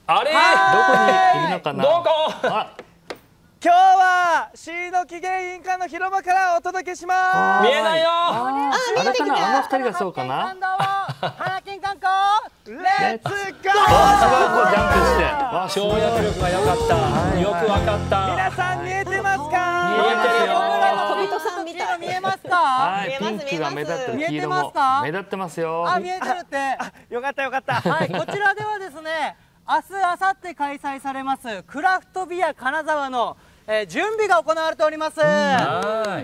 あれ、 どこにいるのかな。 どこ。 今日はシード記念印鑑の広場からお届けします。 見えないよ。 あれかな、あの二人がそうかな。 花金観光レッツゴー。 すごい、こうジャンプして。 跳躍力が良かった。よくわかった。 皆さん見えてますか。 見えてるよ。 小人さんみたい。見えますか。 はい、ピンクが目立ってる、黄色も目立ってますよ。 あ、見えてるって。 よかったよかった。 はい、こちらではですね、明日、明後日開催されますクラフトビア金沢の準備が行われております。 はい。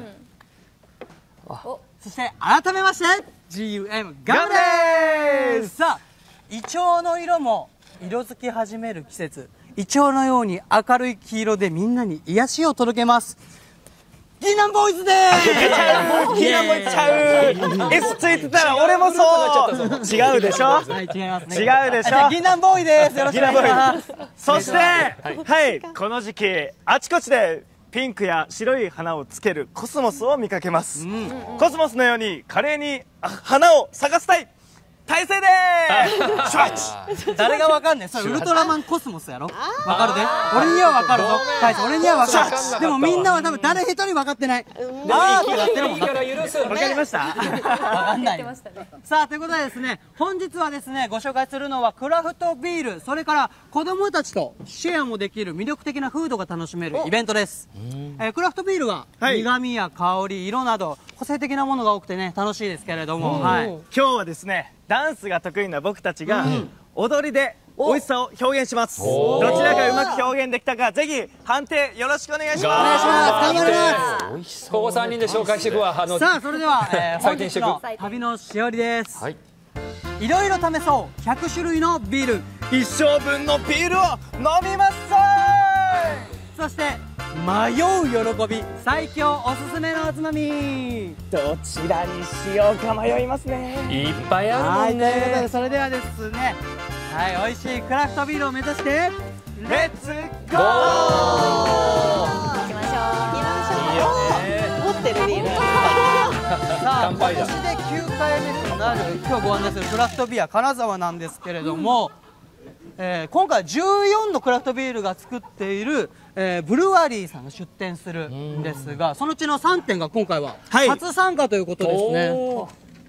そして改めまして GUM ガムです。さあ、イチョウの色も色づき始める季節、イチョウのように明るい黄色でみんなに癒しを届けます。ギーナンボーイズでーす。 ギーナンボーイズちゃう。S ついてたら俺もそう。違うでしょ。 はい、違いますね。 違うでしょ。 ギーナンボーイです。よろしくお願いします。 そして、はい、この時期あちこちでピンクや白い花をつけるコスモスを見かけます。コスモスのように華麗に花を咲かせたい大勢でーす。シュワッチ。 誰がわかんねえ。それウルトラマンコスモスやろ。わかるで。俺にはわかるぞ。大勢、俺にはわかる。でもみんなは多分誰一人分かってない。あーってなってるもんな。 いいから許す。 わかりました。 わかんない。さあ、ということでですね、本日はですね、ご紹介するのはクラフトビール、それから子供たちとシェアもできる魅力的なフードが楽しめるイベントです。クラフトビールは苦味や香り、色など個性的なものが多くてね、楽しいですけれども、はい。 今日はですね、ダンスが得意な僕たちが踊りで美味しさを表現します。どちらがうまく表現できたか、ぜひ判定よろしくお願いします。 お願いします。頑張ります。 ここ3人で紹介していくわ。 さあ、それでは、本採点していく日の旅のしおりです。 はい。 いろいろ試そう100種類のビール、 一生分のビールを飲みますぞー。 そして迷う喜び、最強おすすめのおつまみ。 どちらにしようか迷いますね。 いっぱいあるもんはい、ということでね。 それではですね、はい、美味しいクラフトビールを目指してレッツゴー。 行きましょう。持ってるビール。 さあ、今乾杯だ年で9回目となる今日ご案内するクラフトビア金沢なんですけれども、今回14のクラフトビールが作っている、ブルワリーさんが出店するんですが、そのうちの3店が今回ははい初参加ということですね。 おー。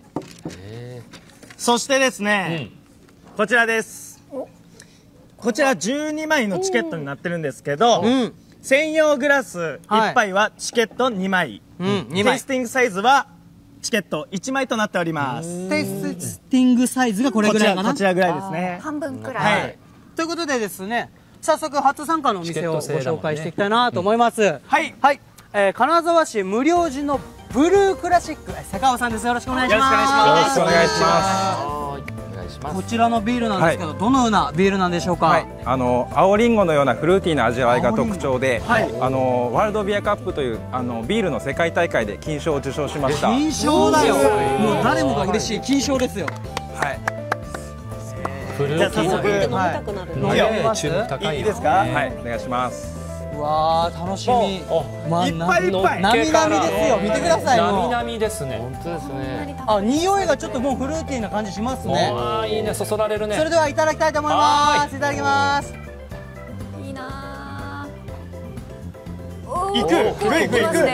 そしてですね、こちらです。こちら12枚のチケットになってるんですけど、 うん専用グラス1杯はチケット2枚、 2 テイ枚スティングサイズはチケット1枚となっております。 テイスティングサイズがこれぐらいかな。 こちらぐらいですね。 半分くら。 はいい。 ということでですね、早速初参加のお店をご紹介していきたいなと思います。 はい。 はい、金沢市無料寺のブルークラシック、坂尾さんです。よろしくお願いします。 よろしくお願いします。 はい、お願いします。 こちらのビールなんですけど、どのようなビールなんでしょうか。 青りんごのようなフルーティーな味わいが特徴で、 はいワールドビアカップというビールの世界大会で金賞を受賞しました。 金賞だよ。もう誰もが嬉しい金賞ですよ。 はいじゃあフルーティ早速、 飲みたくなる。 飲みます注目高い。 いいですかはい、お願いします。 うわー、楽しみ。 いっぱいいっぱい。 なみなみですよ。見てください。 なみもうなみですね。 本当ですね。 あ、匂いがちょっともうフルーティーな感じしますね。 ああ、いいね、そそられるね。 それではいただきたいと思います。いただきます。 いいな行くぐいぐい行く。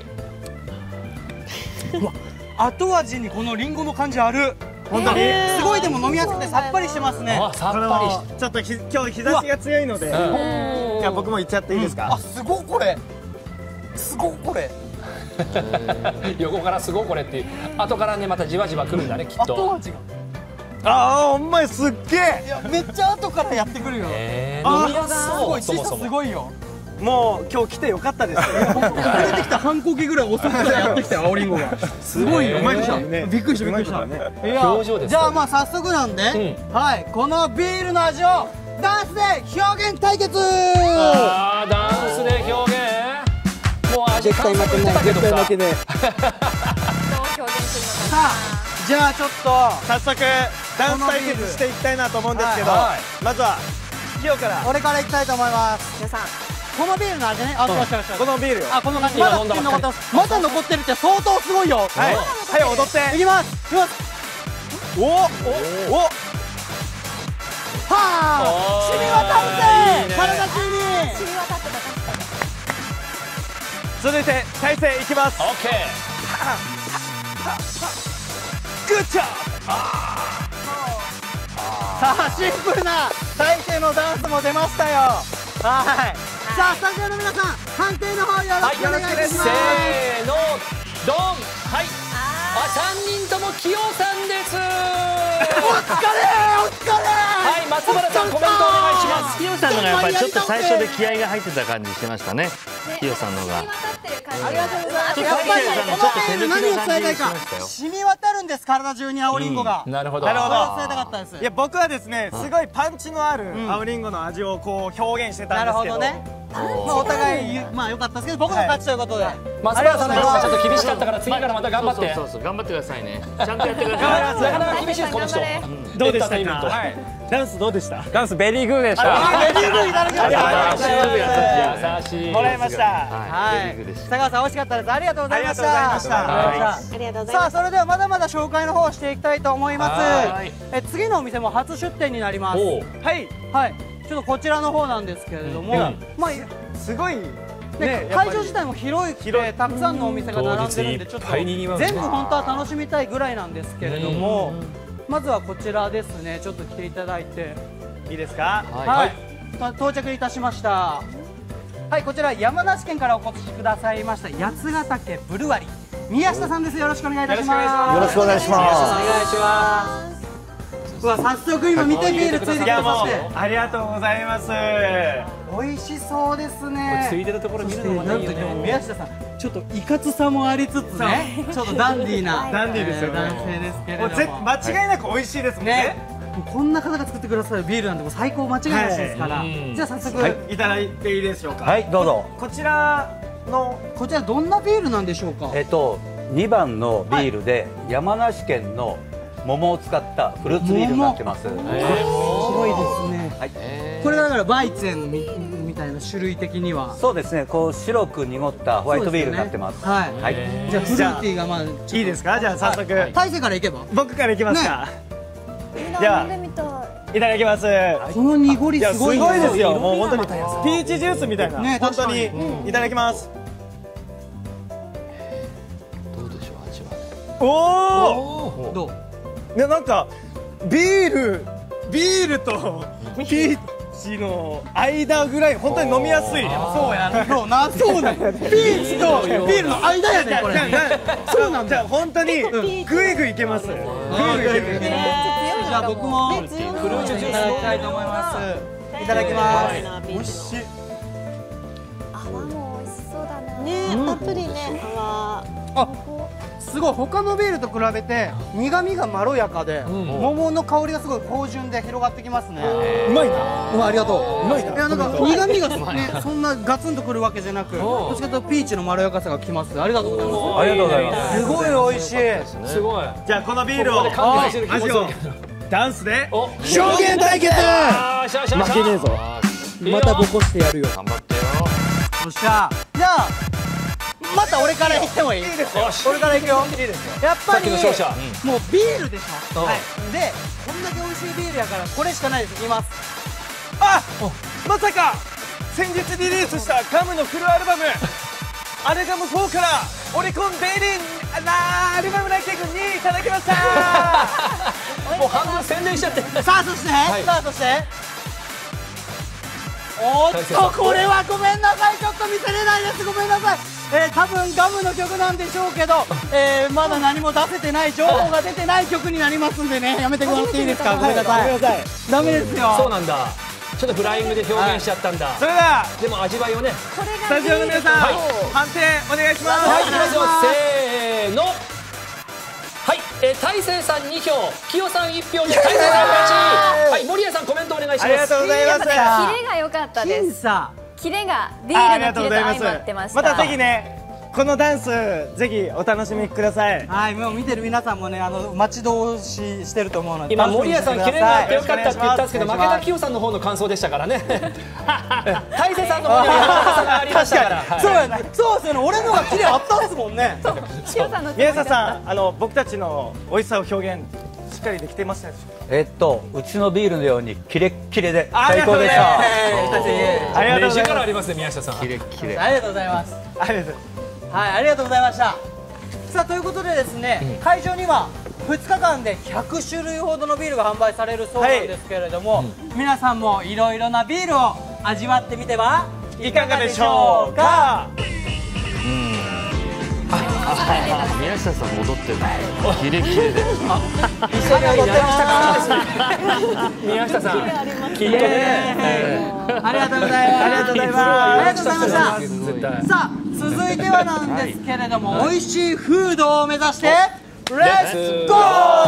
後味にこのリンゴの感じある。本当にすごいでも飲みやすくてさっぱりしてますね。 あ、さっぱりして。 ちょっと今日日差しが強いので、じゃあ僕も行っちゃっていいですか。 あ、すごいこれ。すごいこれ。 横からすごいこれっていう。後からね、またじわじわくるんだね、きっ後と。 味が。 ああ、ほんまにすっげえ。 いや、めっちゃ後からやってくるよ。 飲みやすすそう、 ごい、小さそもそも。 すごいよ。 もう今日来てよかったです。 出てきた反抗期ぐらい遅くからやってきたよ、青りんごが。すごいよ。 うまいでしょびっくりした、びっくりした。いや表情ですじゃあまあ早速なんで、はい、このビールの味をダンスで表現対決。 ああ、ダンスで表現。もう味感想言ってたけどさ。 どう表現すさあ、じゃあちょっと早速ダンス対決していきたいなと思うんですけど、 はいまずはキヨから俺からいきたいと思います。 るのか。 このビールの味ね。あ、よしよしよし。 このビールを。 あ、この感じ。まだ口に残ってます。まだ残ってるって相当すごいよ。 はい、はい、踊って。 いきます。いきます。 おおお。 はあ。染み渡続いて体勢いきます。 オッケー。 グッジョブ。 さあシンプルな体勢のダンスも出ましたよ。はい。さあスタジオの皆さん判定の方よろしくお願いします。 せーのドン。はい。3人ともキヨさんです。 お疲れ。 はい、松原さんコメントお願いします。 キヨさんのがやっぱりちょっと最初で気合が入ってた感じしてましたね。キヨさんのが。 ありがとうございます。 ちょっとやっぱりちょっとこのビール何を伝えたいか手抜きな感じしましたよ染み渡るんです体中に青りんごが。 なるほど。 なるほど。 伝えたかったです。 いや僕はですね、すごいパンチのある青りんごの味をこう表現してたんですけど。 なるほどね。まあお互いまあ良かったですけど僕の勝ちということで。 松原さんの方はちょっと厳しかったから次からまた頑張って。 そう頑張ってくださいね。ちゃんとやってくだなかさい。 なか厳しいですこの人。 どうでしたエンターテインメントか。ダンスどうでした。 ダンスベリーグーでした。 ベリーグーいただきました。 優しい。 もらいました。 はい。佐川さん美味しかったです。ありがとうございました。 ありがとうございましたありがとうございさあます。 それではまだまだ紹介の方をしていきたいと思いまはす。次のお店も初出店になります。 おう。 はい。 はい。ちょっとこちらの方なんですけれども、まあすごいで会場自体も広くてたくさんのお店が並んでるんでちょっと全部本当は楽しみたいぐらいなんですけれども、まずはこちらですね。ちょっと来ていただいていいですか。 はい到着いたしました。はい、こちら山梨県からお越しくださいました八ヶ岳ブルワリー宮下さんです。よろしくお願いいたします。 よろしくお願いしますお願いします。うわ早速今見てビールついてきていやもうましてありがとうございます。 美味しそうですね。 ついてるところ見るのもなんと今日宮下さんちょっといかつさもありつつねちょっとダンディーなダンディーですよね男性ですけれどもう間違いなく美味しいですもんね。 ねもうこんな方が作ってくださるビールなんてもう最高間違いなしですから、じゃあ早速、 いただいていいでしょうか。 はい、どうぞ。 こちらのこちらどんなビールなんでしょうか。 2番のビールで山梨県の桃を使ったフルーツビールになってます。 白いですね、 はい、 これがだからバイツェンみたいな種類的にはそうですね。こう白く濁ったホワイトビールになってます。 そうですよねはい、じゃあフルーティーがまあいいですか。じゃあ早速大勢からいけば僕からいきますか。 では飲んでみたい。 いただきます。 この濁りすごいですよ。もう本当にピーチジュースみたいな、 ね本当にいただきます。 どうでしょう味は。 おお。 どうね、なんかビールとピーチの間ぐらい本当に飲みやすい。 そうやねそうなそうなんやピーチとビールの間やねこれそうなんだ。本当にグイグイいけます。グイグイいける。 じゃあ僕もフルーツジュースいただきたいと思います。いただきます。 美味しい。 泡も美味しそうだな。ね、たっぷりね。泡。 すごい他のビールと比べて苦味がまろやかで、桃の香りがすごい芳醇で広がってきますね。 うまいな。 ありがとう。 うまいな。 いやなんか苦味がねそんなガツンとくるわけじゃなく、どっちかというとピーチのまろやかさがきます。ありがとうございます。 ありがとうございます。 すごい美味しい。 すごい。 じゃあこのビールを味をダンスでお表現対決。 負けねえぞ。 またボコしてやるよ。 頑張ってよ。 よっしゃ。じゃあまた俺から言ってもいい？ いいですよ。 俺から行くよ。 いいですよ。 やっぱりさっきの勝者もうビールでしょ。はい。でこんだけ美味しいビールやからこれしかないです。いきます。 あ、まさか先日リリースしたガムのフルアルバムアルガム4からオリコンデイリーアルバムランキング2位いただきました。 もう半分宣伝しちゃって。 さあそして、おっとこれはごめんなさいちょっと見せれないです。ごめんなさい。多分ガムの曲なんでしょうけど、まだ何も出せてない情報が出てない曲になりますんでねやめてもらっていいですか。ごめんなさい。ダメですよ。 そうなんだ。ちょっとフライングで表現しちゃったんだ。 それではでも味わいをね。 これがスタジオの皆さん、判定お願いします。 はい、いきますよ。せーの。はい、大勢さん2票、キヨさん1票で大勢さん勝ち。はい、森谷さんコメントお願いします。 ありがとうございます。 キレが良かったです。 僅差。 キレがビールのキレと相まってました。 またぜひねこのダンスぜひお楽しみください。 はい、もう見てる皆さんもね待ち遠ししてると思うので今森谷さんキレがあってよかったって言ったんですけど、負けたキヨさんの方の感想でしたからね。大勢さんの方にはさがありましたから。 そうやね。そうですよね。俺のがキレあったんですもんね。 キヨさんの宮下さん、僕たちの美味しさを表現しっかりできてましたでしょうか。 うちのビールのようにキレッキレで最高でした。 ありがとうございます。 力ありますね宮下さん。 キレッキレ。 ありがとうございます。 ありがとうございます。 はい、ありがとうございました。さあということでですね、会場には2日間で100種類ほどのビールが販売されるそうなんですけれども、皆さんもいろいろなビールを味わってみてはいかがでしょうか。 宮下さん戻ってる。キレキレで。 一緒にやりましたか。宮下さん。きっとね。 ありがとうございます。ありがとうございます。ありがとうございました。さあ続いてはなんですけれども、美味しいフードを目指してレッツゴー。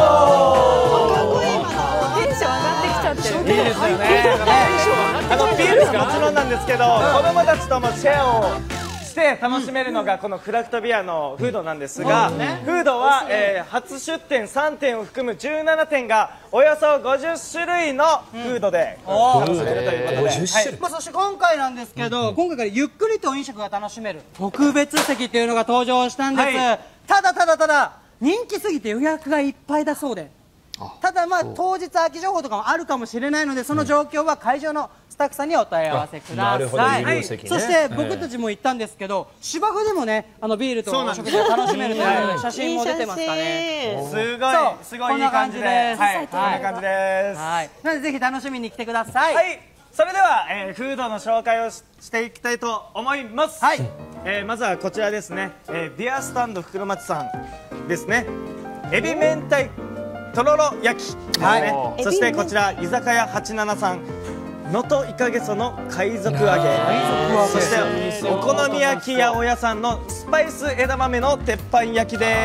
テンション上がってきちゃってる。 いいですよね。ビールはもちろんなんですけど、子供たちともシェアをして楽しめるのがこのクラフトビアのフードなんですが、フードは、初出店3店を含む17店がおよそ50種類のフードで楽しめるということで、 そして今回なんですけど、今回からゆっくりと飲食が楽しめる特別席っていうのが登場したんです、ただ人気すぎて予約がいっぱいだそうで、ただ当日空き情報とかもあるかもしれないので、その状況は会場のスタッフさんにお問い合わせください。そして僕たちも行ったんですけど、芝生でもねビールとお食事が楽しめるということで写真も出てますかね。 すごいいい感じです。こんな感じです。 なのでぜひ楽しみに来てください。 それでは、フードの紹介をしていきたいと思います。まずはこちらですね、ビアスタンド袋町さんですね。エビ明太とろろ焼きですね。そしてこちら居酒屋87さん、能登イカゲソの海賊揚げ、そしてお好み焼き八百屋さんのスパイス枝豆の鉄板焼きです。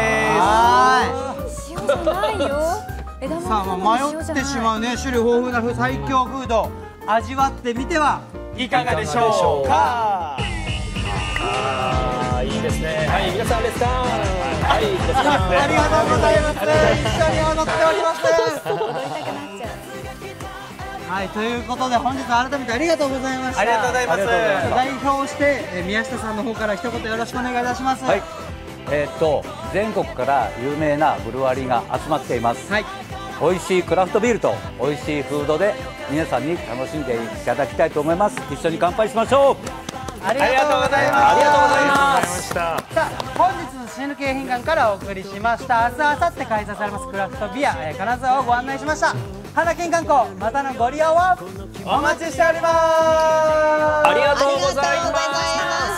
塩じゃないよ。 さあ迷ってしまうね、種類豊富な最強フード味わってみてはいかがでしょうか。 いいですね。はい、皆さんレッツゴー。はい、レッツゴー。 ありがとうございます。一緒に踊っております。 踊りたくなっちゃう。 はい、ということで本日は改めてありがとうございました。 ありがとうございます。 代表して宮下さんの方から一言よろしくお願いいたします。はい。 全国から有名なブルワリーが集まっています。美味しいクラフトビールと美味しいフードで皆さんに楽しんでいただきたいと思います。一緒に乾杯しましょう。 ありがとうございます。 ありがとうございます。 さあ本日の死ぬ系品館からお送りしました。明日、明後日開催されますクラフトビア、金沢をご案内しました。花金観光、またのご利用をお待ちしております。 ありがとうございます。